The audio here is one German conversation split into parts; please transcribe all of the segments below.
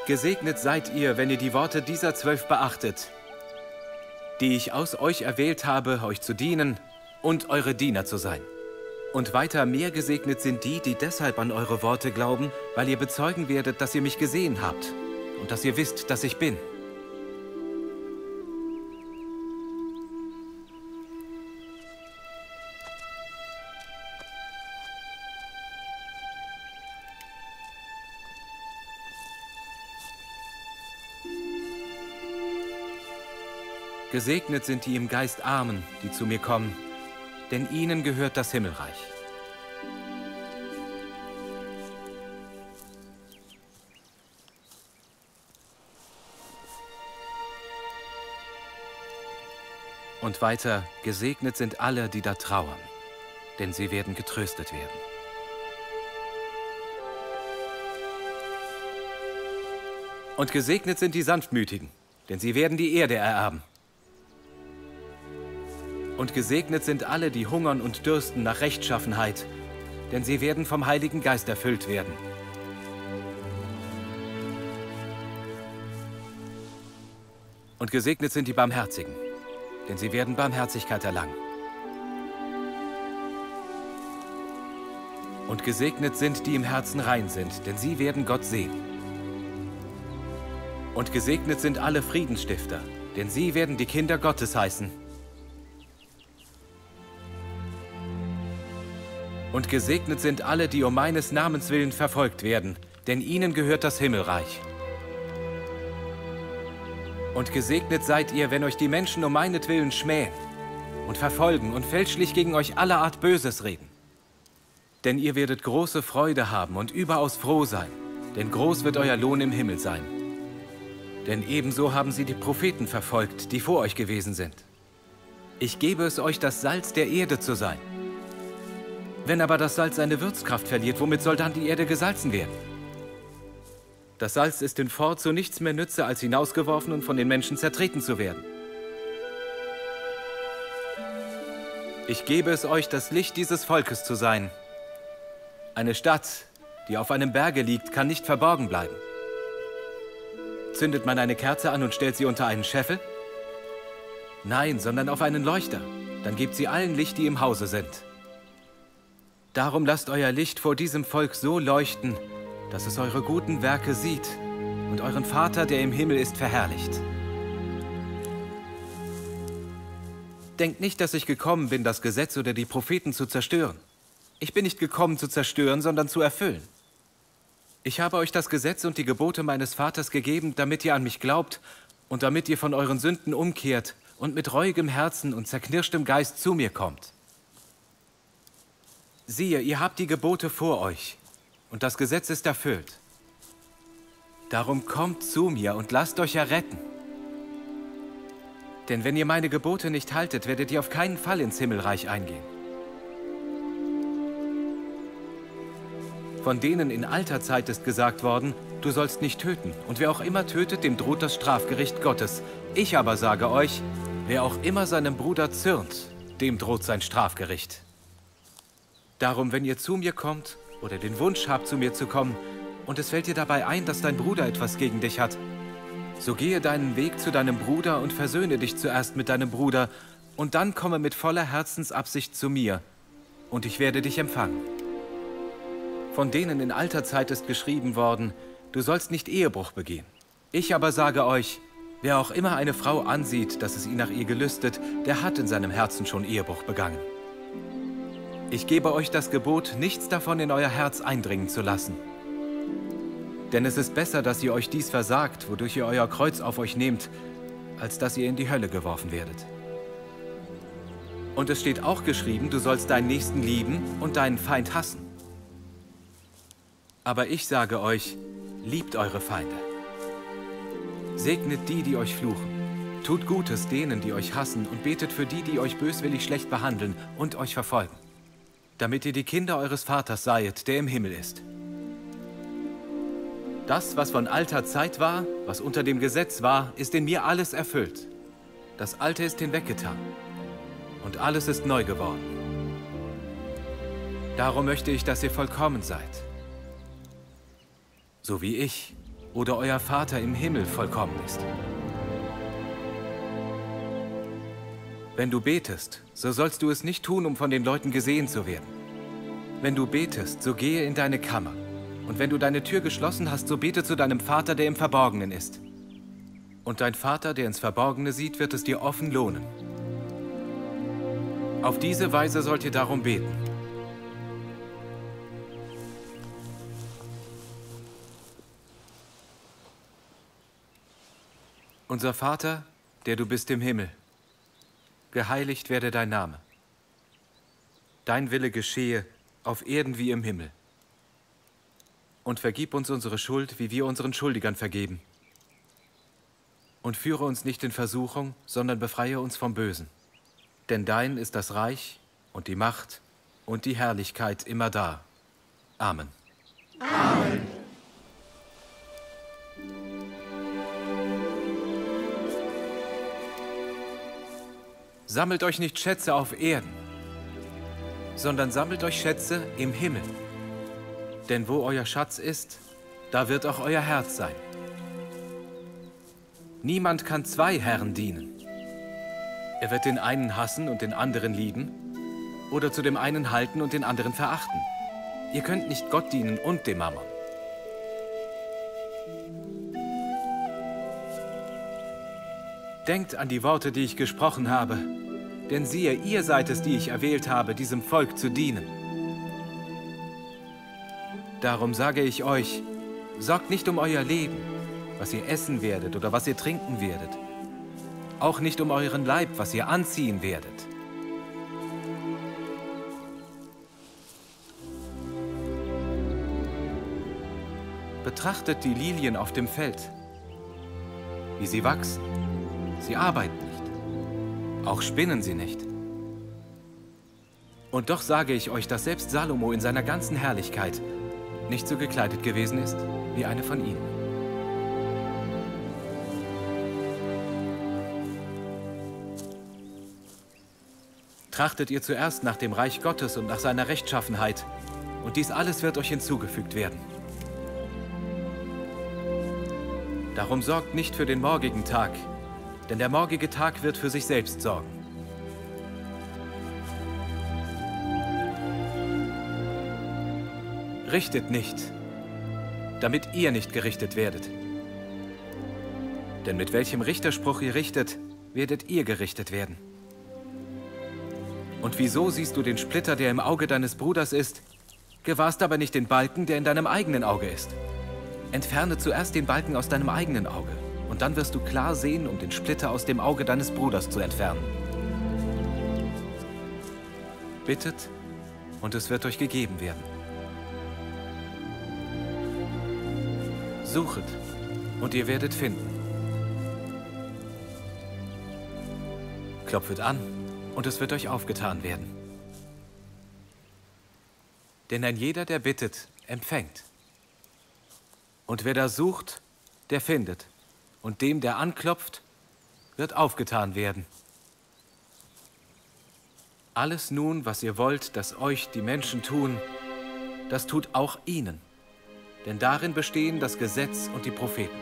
Gesegnet seid ihr, wenn ihr die Worte dieser 12 beachtet, die ich aus euch erwählt habe, euch zu dienen und eure Diener zu sein. Und weiter mehr gesegnet sind die, die deshalb an eure Worte glauben, weil ihr bezeugen werdet, dass ihr mich gesehen habt und dass ihr wisst, dass ich bin. Gesegnet sind die im Geist Armen, die zu mir kommen, denn ihnen gehört das Himmelreich. Und weiter, gesegnet sind alle, die da trauern, denn sie werden getröstet werden. Und gesegnet sind die Sanftmütigen, denn sie werden die Erde ererben. Und gesegnet sind alle, die hungern und dürsten nach Rechtschaffenheit, denn sie werden vom Heiligen Geist erfüllt werden. Und gesegnet sind die Barmherzigen, denn sie werden Barmherzigkeit erlangen. Und gesegnet sind, die im Herzen rein sind, denn sie werden Gott sehen. Und gesegnet sind alle Friedensstifter, denn sie werden die Kinder Gottes heißen. Und gesegnet sind alle, die um meines Namens willen verfolgt werden, denn ihnen gehört das Himmelreich. Und gesegnet seid ihr, wenn euch die Menschen um meinetwillen schmähen und verfolgen und fälschlich gegen euch aller Art Böses reden. Denn ihr werdet große Freude haben und überaus froh sein, denn groß wird euer Lohn im Himmel sein. Denn ebenso haben sie die Propheten verfolgt, die vor euch gewesen sind. Ich gebe es euch, das Salz der Erde zu sein. Wenn aber das Salz seine Würzkraft verliert, womit soll dann die Erde gesalzen werden? Das Salz ist hinfort zu nichts mehr nütze, als hinausgeworfen und von den Menschen zertreten zu werden. Ich gebe es euch, das Licht dieses Volkes zu sein. Eine Stadt, die auf einem Berge liegt, kann nicht verborgen bleiben. Zündet man eine Kerze an und stellt sie unter einen Scheffel? Nein, sondern auf einen Leuchter. Dann gebt sie allen Licht, die im Hause sind. Darum lasst euer Licht vor diesem Volk so leuchten, dass es eure guten Werke sieht und euren Vater, der im Himmel ist, verherrlicht. Denkt nicht, dass ich gekommen bin, das Gesetz oder die Propheten zu zerstören. Ich bin nicht gekommen, zu zerstören, sondern zu erfüllen. Ich habe euch das Gesetz und die Gebote meines Vaters gegeben, damit ihr an mich glaubt und damit ihr von euren Sünden umkehrt und mit reuigem Herzen und zerknirschtem Geist zu mir kommt. Siehe, ihr habt die Gebote vor euch, und das Gesetz ist erfüllt. Darum kommt zu mir und lasst euch erretten. Denn wenn ihr meine Gebote nicht haltet, werdet ihr auf keinen Fall ins Himmelreich eingehen. Von denen in alter Zeit ist gesagt worden, du sollst nicht töten, und wer auch immer tötet, dem droht das Strafgericht Gottes. Ich aber sage euch, wer auch immer seinem Bruder zürnt, dem droht sein Strafgericht. Darum, wenn ihr zu mir kommt oder den Wunsch habt, zu mir zu kommen, und es fällt dir dabei ein, dass dein Bruder etwas gegen dich hat, so gehe deinen Weg zu deinem Bruder und versöhne dich zuerst mit deinem Bruder, und dann komme mit voller Herzensabsicht zu mir, und ich werde dich empfangen. Von denen in alter Zeit ist geschrieben worden, du sollst nicht Ehebruch begehen. Ich aber sage euch, wer auch immer eine Frau ansieht, dass es ihn nach ihr gelüstet, der hat in seinem Herzen schon Ehebruch begangen. Ich gebe euch das Gebot, nichts davon in euer Herz eindringen zu lassen. Denn es ist besser, dass ihr euch dies versagt, wodurch ihr euer Kreuz auf euch nehmt, als dass ihr in die Hölle geworfen werdet. Und es steht auch geschrieben, du sollst deinen Nächsten lieben und deinen Feind hassen. Aber ich sage euch, liebt eure Feinde. Segnet die, die euch fluchen. Tut Gutes denen, die euch hassen, und betet für die, die euch böswillig schlecht behandeln und euch verfolgen, damit ihr die Kinder eures Vaters seid, der im Himmel ist. Das, was von alter Zeit war, was unter dem Gesetz war, ist in mir alles erfüllt. Das Alte ist hinweggetan und alles ist neu geworden. Darum möchte ich, dass ihr vollkommen seid, so wie ich oder euer Vater im Himmel vollkommen ist. Wenn du betest, so sollst du es nicht tun, um von den Leuten gesehen zu werden. Wenn du betest, so gehe in deine Kammer. Und wenn du deine Tür geschlossen hast, so bete zu deinem Vater, der im Verborgenen ist. Und dein Vater, der ins Verborgene sieht, wird es dir offen lohnen. Auf diese Weise sollt ihr darum beten. Unser Vater, der du bist im Himmel, geheiligt werde dein Name. Dein Wille geschehe, auf Erden wie im Himmel. Und vergib uns unsere Schuld, wie wir unseren Schuldigern vergeben. Und führe uns nicht in Versuchung, sondern befreie uns vom Bösen. Denn dein ist das Reich und die Macht und die Herrlichkeit immerdar. Amen. Amen. Sammelt euch nicht Schätze auf Erden, sondern sammelt euch Schätze im Himmel. Denn wo euer Schatz ist, da wird auch euer Herz sein. Niemand kann zwei Herren dienen. Er wird den einen hassen und den anderen lieben, oder zu dem einen halten und den anderen verachten. Ihr könnt nicht Gott dienen und dem Mammon. Denkt an die Worte, die ich gesprochen habe, denn siehe, ihr seid es, die ich erwählt habe, diesem Volk zu dienen. Darum sage ich euch, sorgt nicht um euer Leben, was ihr essen werdet oder was ihr trinken werdet. Auch nicht um euren Leib, was ihr anziehen werdet. Betrachtet die Lilien auf dem Feld, wie sie wachsen. Sie arbeiten nicht, auch spinnen sie nicht. Und doch sage ich euch, dass selbst Salomo in seiner ganzen Herrlichkeit nicht so gekleidet gewesen ist wie eine von ihnen. Trachtet ihr zuerst nach dem Reich Gottes und nach seiner Rechtschaffenheit, und dies alles wird euch hinzugefügt werden. Darum sorgt nicht für den morgigen Tag, denn der morgige Tag wird für sich selbst sorgen. Richtet nicht, damit ihr nicht gerichtet werdet. Denn mit welchem Richterspruch ihr richtet, werdet ihr gerichtet werden. Und wieso siehst du den Splitter, der im Auge deines Bruders ist, gewahrst aber nicht den Balken, der in deinem eigenen Auge ist? Entferne zuerst den Balken aus deinem eigenen Auge, und dann wirst du klar sehen, um den Splitter aus dem Auge deines Bruders zu entfernen. Bittet, und es wird euch gegeben werden. Suchet, und ihr werdet finden. Klopfet an, und es wird euch aufgetan werden. Denn ein jeder, der bittet, empfängt. Und wer da sucht, der findet. Und dem, der anklopft, wird aufgetan werden. Alles nun, was ihr wollt, dass euch die Menschen tun, das tut auch ihnen. Denn darin bestehen das Gesetz und die Propheten.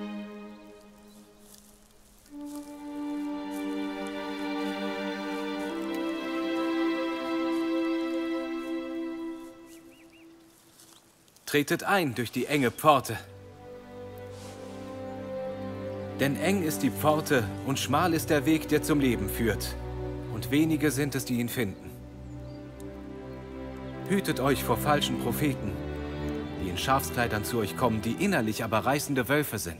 Tretet ein durch die enge Pforte. Denn eng ist die Pforte und schmal ist der Weg, der zum Leben führt. Und wenige sind es, die ihn finden. Hütet euch vor falschen Propheten, die in Schafskleidern zu euch kommen, die innerlich aber reißende Wölfe sind.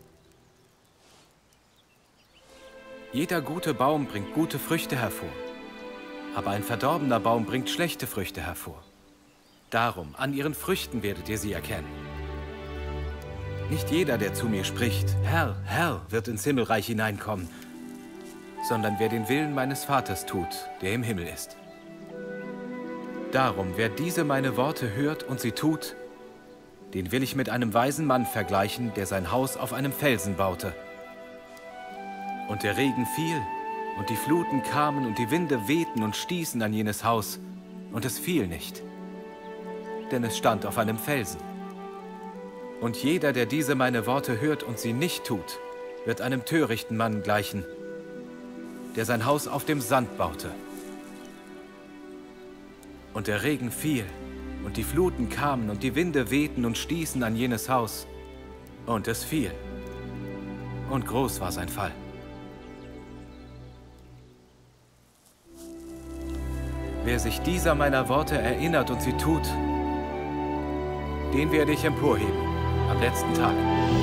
Jeder gute Baum bringt gute Früchte hervor, aber ein verdorbener Baum bringt schlechte Früchte hervor. Darum, an ihren Früchten werdet ihr sie erkennen. Nicht jeder, der zu mir spricht, Herr, Herr, wird ins Himmelreich hineinkommen, sondern wer den Willen meines Vaters tut, der im Himmel ist. Darum, wer diese meine Worte hört und sie tut, den will ich mit einem weisen Mann vergleichen, der sein Haus auf einem Felsen baute. Und der Regen fiel, und die Fluten kamen, und die Winde wehten und stießen an jenes Haus, und es fiel nicht, denn es stand auf einem Felsen. Und jeder, der diese meine Worte hört und sie nicht tut, wird einem törichten Mann gleichen, der sein Haus auf dem Sand baute. Und der Regen fiel, und die Fluten kamen, und die Winde wehten und stießen an jenes Haus. Und es fiel. Und groß war sein Fall. Wer sich dieser meiner Worte erinnert und sie tut, den werde ich emporheben am letzten Tag.